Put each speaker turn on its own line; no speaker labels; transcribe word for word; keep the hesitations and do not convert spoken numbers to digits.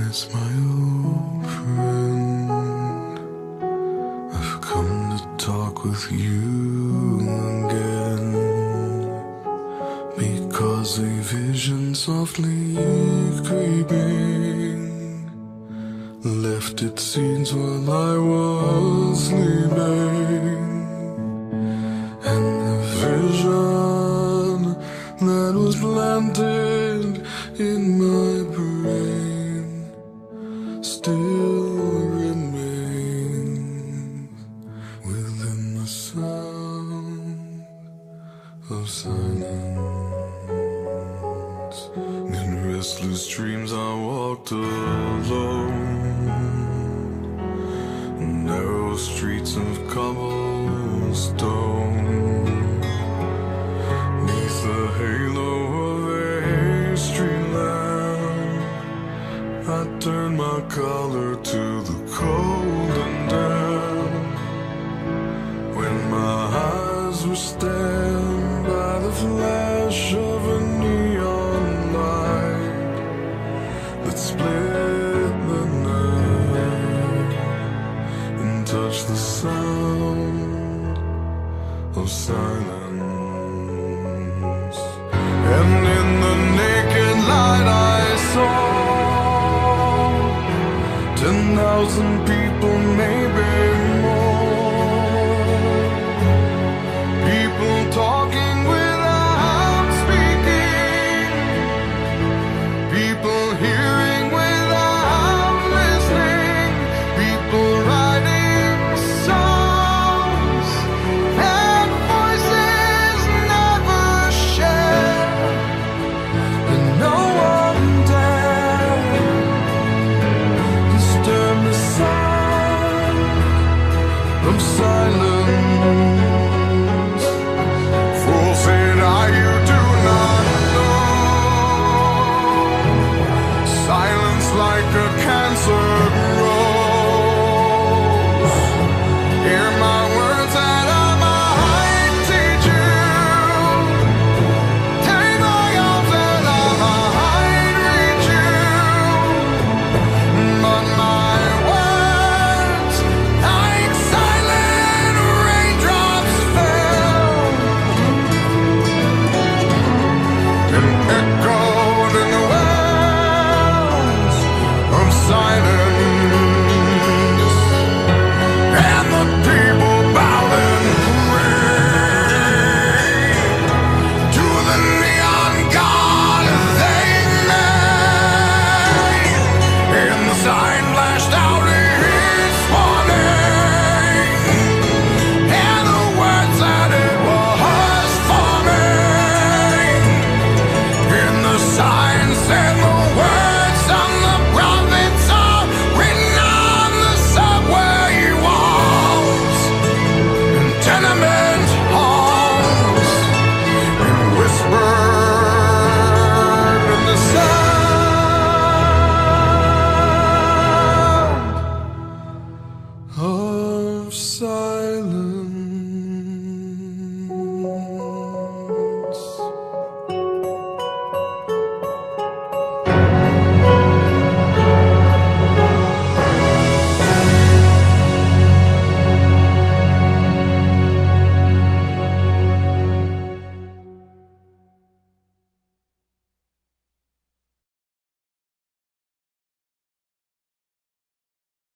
It's my old friend. I've come to talk with you again, because a vision softly creeping left its seeds while I was sleeping. And the vision that was planted in my brain still remains within the sound of silence. In restless dreams I walked alone, narrow streets of cobblestone. Neath the halo of a street lamp, I turned my collar to the cold and damp. When my eyes were stabbed by the flash of a neon light that split the night and touched the sound of silence. And in the naked light I saw ten thousand people, maybe more. People talking without speaking, people hearing without listening, people writing songs that voices never share. And no one dared disturb the sound of silence. Fool, said I, you do not know. Silence like a cancer grows. Hear my words that I might teach you. Take my arms that I might reach you. But my words, like silent raindrops, fell and echoed in the wells of silence. And the people bowed and prayed to the neon god they made. And the sign flashed out its warning, and the words that it was forming. And the sign said the words on the prophets are written on the subway walls and tenement halls, and whispered in the sound of silence.